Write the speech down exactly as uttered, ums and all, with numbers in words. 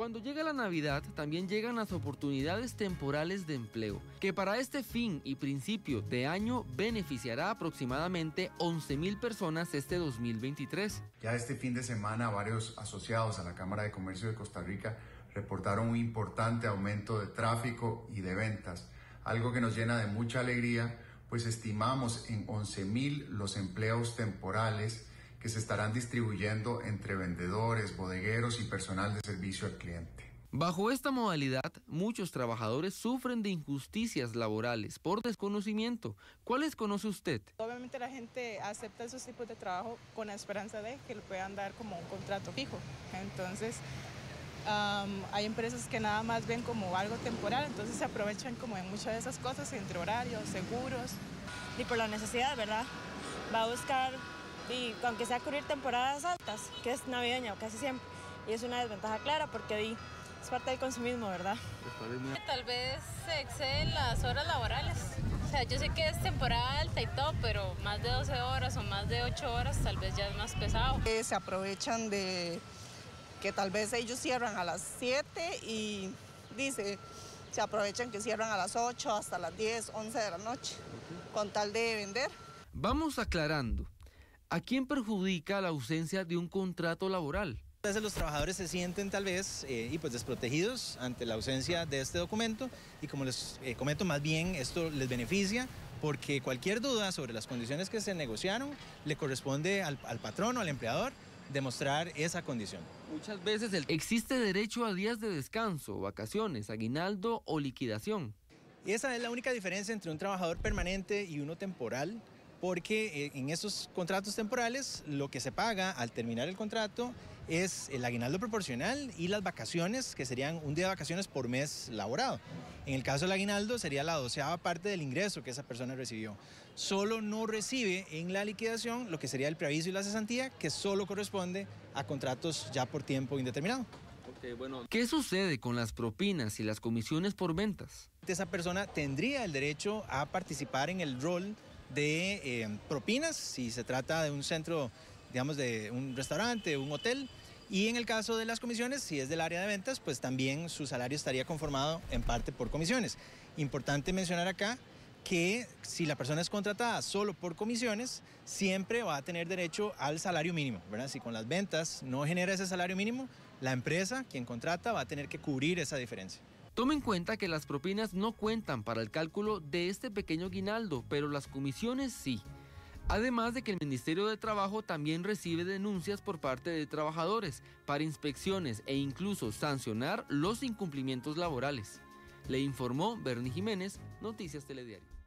Cuando llega la Navidad, también llegan las oportunidades temporales de empleo, que para este fin y principio de año beneficiará aproximadamente once mil personas este dos mil veintitrés. Ya este fin de semana, varios asociados a la Cámara de Comercio de Costa Rica reportaron un importante aumento de tráfico y de ventas, algo que nos llena de mucha alegría, pues estimamos en once mil los empleos temporales que se estarán distribuyendo entre vendedores, bodegueros y personal de servicio al cliente. Bajo esta modalidad, muchos trabajadores sufren de injusticias laborales por desconocimiento. ¿Cuáles conoce usted? Obviamente la gente acepta esos tipos de trabajo con la esperanza de que le puedan dar como un contrato fijo. Entonces, um, hay empresas que nada más ven como algo temporal, entonces se aprovechan como en muchas de esas cosas, entre horarios, seguros. Y por la necesidad, ¿verdad? Va a buscar, y aunque sea cubrir temporadas altas, que es navideña casi siempre, y es una desventaja clara porque di, es parte del consumismo, ¿verdad? Tal vez se exceden las horas laborales. O sea, yo sé que es temporada alta y todo, pero más de doce horas o más de ocho horas tal vez ya es más pesado. Eh, se aprovechan de que tal vez ellos cierran a las siete y dice, se aprovechan que cierran a las ocho hasta las diez, once de la noche, con tal de vender. Vamos aclarando. ¿A quién perjudica la ausencia de un contrato laboral? A veces los trabajadores se sienten tal vez eh, y pues desprotegidos ante la ausencia de este documento y como les eh, comento, más bien esto les beneficia porque cualquier duda sobre las condiciones que se negociaron le corresponde al, al patrón o al empleador demostrar esa condición. Muchas veces el... existe derecho a días de descanso, vacaciones, aguinaldo o liquidación. Esa es la única diferencia entre un trabajador permanente y uno temporal, porque en estos contratos temporales lo que se paga al terminar el contrato es el aguinaldo proporcional y las vacaciones, que serían un día de vacaciones por mes laborado. En el caso del aguinaldo sería la doceava parte del ingreso que esa persona recibió. Solo no recibe en la liquidación lo que sería el preaviso y la cesantía, que solo corresponde a contratos ya por tiempo indeterminado. Okay, bueno. ¿Qué sucede con las propinas y las comisiones por ventas? Esa persona tendría el derecho a participar en el rol de eh, propinas, si se trata de un centro, digamos, de un restaurante, un hotel, y en el caso de las comisiones, si es del área de ventas, pues también su salario estaría conformado en parte por comisiones. Importante mencionar acá que si la persona es contratada solo por comisiones, siempre va a tener derecho al salario mínimo, ¿verdad? Si con las ventas no genera ese salario mínimo, la empresa, quien contrata, va a tener que cubrir esa diferencia. Tome en cuenta que las propinas no cuentan para el cálculo de este pequeño aguinaldo, pero las comisiones sí. Además de que el Ministerio de Trabajo también recibe denuncias por parte de trabajadores para inspecciones e incluso sancionar los incumplimientos laborales. Le informó Bernie Jiménez, Noticias Telediario.